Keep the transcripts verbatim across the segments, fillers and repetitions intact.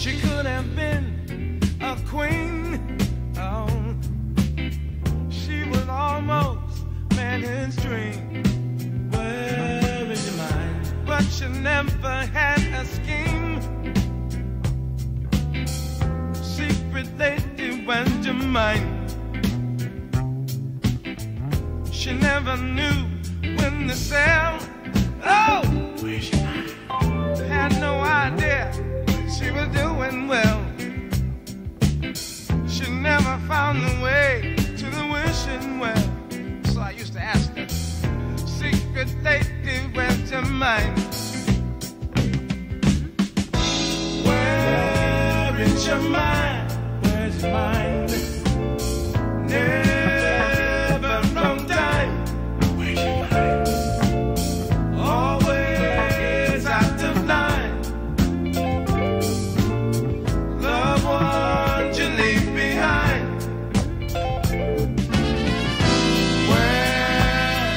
She could have been a queen. Oh, she was almost man's dream. Where is your mind? But she never had a scheme. Secret lady, where's your mind? She never knew when to sell. Oh, where's your mind? Had no idea she was doing well. She never found the way to the wishing well. So I used to ask her, secret lady, where's your mind? Where is your mind? Where's your mind? Never wrong time. Where's your mind? Always out of line. Love ones you leave behind. Where,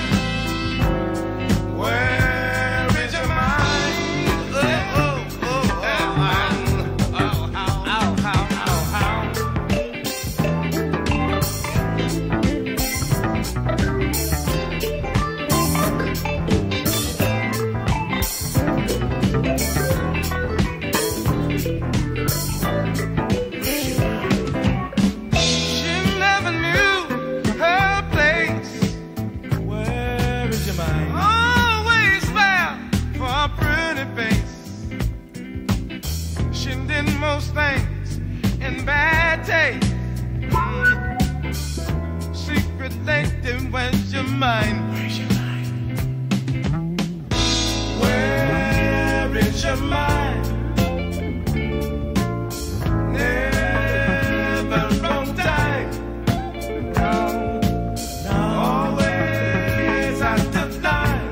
where is your mind? Oh, oh, oh, oh, oh, oh, how, how, how, how, how. She never knew her place. Where is your mind? Always there for a pretty face. She did most things in bad taste. Mm. Secret lady, where's your mind? Where's your mind? Where is your mind? Never wrong time. No, no. Always out of line.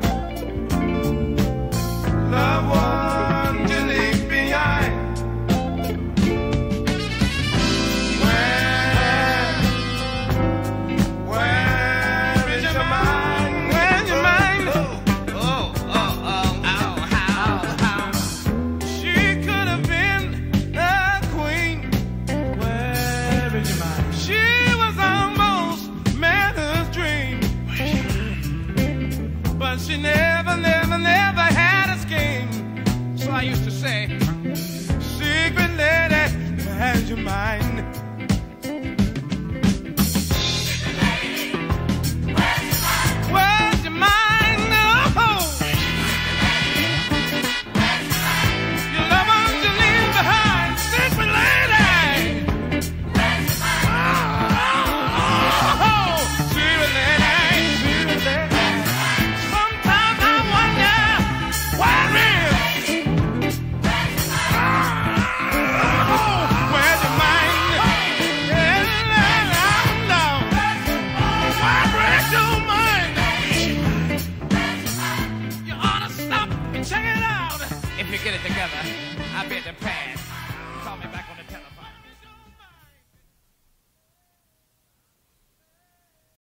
Love one to leave behind. Where, where is your mind? Where's your mind? Oh, oh, oh, oh, oh, how, how. She could have been a queen. Where is your mind? She was almost man's dream. But she never, never, never had a scheme. So I used to say, secret lady, where's your mind? Where's your mind? Oh, your love ones you leave behind. Secret lady. Oh, secret lady, secret lady. Sometimes I wonder where is. Oh, where's your mind? Yeah, no, why break your mind? You ought to stop and check it out. If you get it together, I'll be at the pad.